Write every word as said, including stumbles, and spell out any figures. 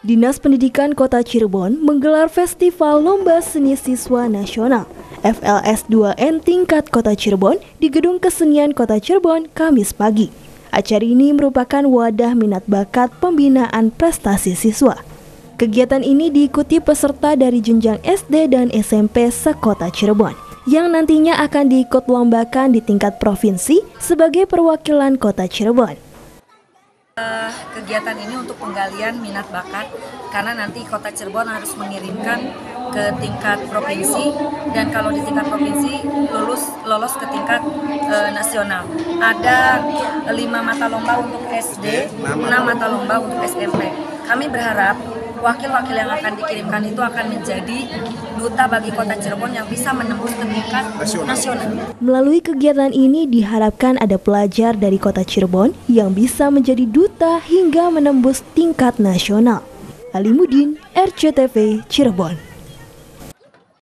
Dinas Pendidikan Kota Cirebon menggelar Festival Lomba Seni Siswa Nasional F L S dua N tingkat Kota Cirebon di Gedung Kesenian Kota Cirebon Kamis pagi. Acara ini merupakan wadah minat bakat pembinaan prestasi siswa. Kegiatan ini diikuti peserta dari jenjang S D dan S M P se-Kota Cirebon yang nantinya akan diikut lombakan di tingkat provinsi sebagai perwakilan Kota Cirebon. Uh, kegiatan ini untuk penggalian minat bakat karena nanti Kota Cirebon harus mengirimkan ke tingkat provinsi, dan kalau di tingkat provinsi lulus lolos ke tingkat uh, nasional. Ada lima mata lomba untuk S D, enam mata lomba untuk S M P. Kami berharap wakil-wakil yang akan dikirimkan itu akan menjadi duta bagi Kota Cirebon yang bisa menembus ke tingkat nasional. Melalui kegiatan ini diharapkan ada pelajar dari Kota Cirebon yang bisa menjadi duta hingga menembus tingkat nasional. Alimuddin, R C T V, Cirebon.